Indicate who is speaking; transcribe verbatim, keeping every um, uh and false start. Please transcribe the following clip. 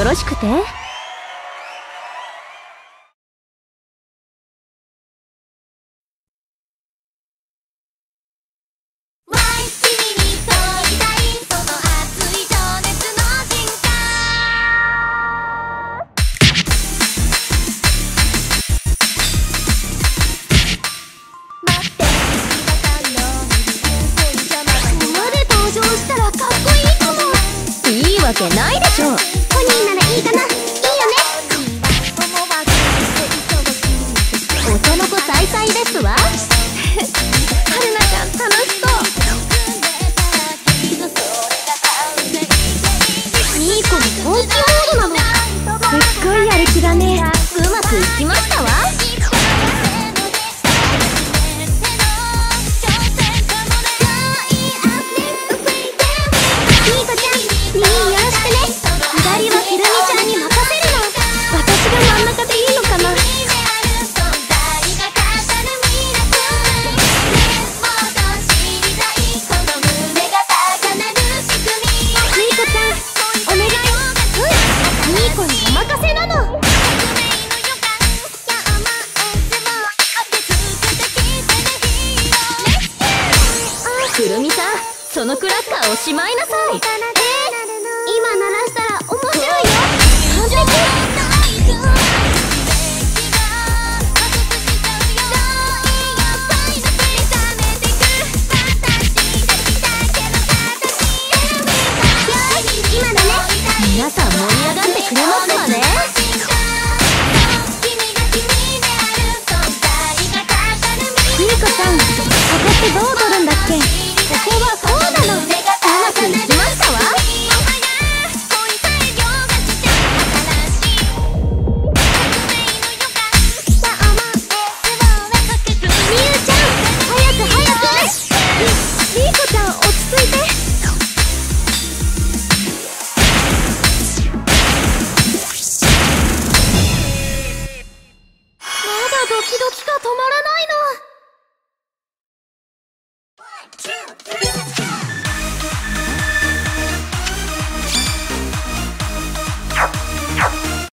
Speaker 1: よろしくて。いいわけないでしょ。ポニーならいいかな。いいよね。お茶の子さいさいですわ。はるなちゃん楽しそう。ミーコの本気モードなの。すっごいやる気だね。うまくいきましたわ。くるみさん、そのクラッカーをしまいなさい。えー、今鳴らしたら面白いよ。完璧。今だね。皆さん盛り上がってくれますわね。ミリコさん、ここってどう取るんだっけ？